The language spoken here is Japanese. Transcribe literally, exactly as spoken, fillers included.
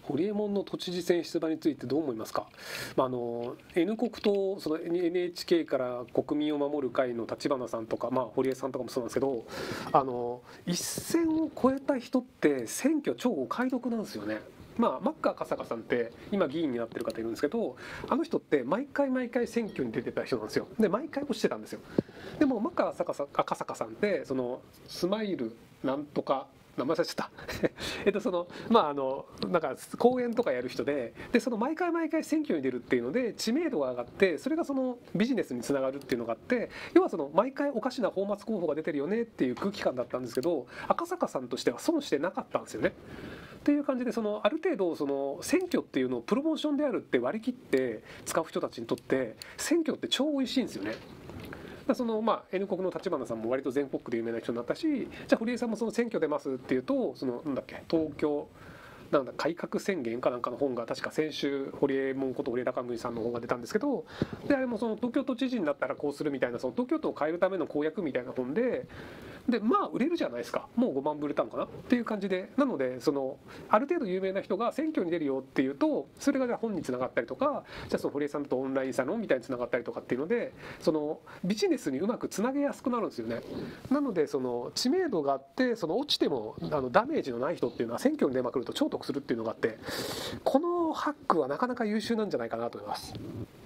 堀エモ門の都知事選出馬についてどう思いますか。まあ、あの N 国とその エヌエイチケー から国民を守る会の立花さんとか、まあ、堀江さんとかもそうなんですけど、あの一線を越えた人って選挙超お買い得なんですよね。まあ、マッカー赤坂さんって今議員になってる方いるんですけど、あの人って毎回毎回選挙に出てた人なんですよ。で毎回落ちてたんですよ。でもマッカー赤坂赤坂さんってそのスマイルなんとか名前忘れちゃったえっとそのまああのなんか講演とかやる人で、でその毎回毎回選挙に出るっていうので知名度が上がって、それがそのビジネスにつながるっていうのがあって、要はその毎回おかしな泡沫候補が出てるよねっていう空気感だったんですけど、赤坂さんとしては損してなかったんですよね。っていう感じで、そのある程度その選挙っていうのをプロモーションであるって割り切って使う人たちにとって選挙って超美味しいんですよね。そのまあ N 国の立花さんも割と全国区で有名な人になったし、じゃあ堀江さんもその選挙出ますっていうと、そのなんだっけ東京なんだ改革宣言かなんかの本が確か先週堀江門こと堀江貴文さんの本が出たんですけど、であれもその東京都知事になったらこうするみたいな、その東京都を変えるための公約みたいな本で、でまあ売れるじゃないですか。もうごまんぶ売れたのかなっていう感じで、なのでそのある程度有名な人が選挙に出るよっていうと、それがじゃあ本につながったりとか、じゃあその堀江さんとオンラインサロンみたいにつながったりとかっていうので、そのビジネスにうまくつなげやすくなるんですよね。なのでその知名度があって、その落ちてもあのダメージのない人っていうのは選挙に出まくると超得するっていうのがあって、このハックはなかなか優秀なんじゃないかなと思います。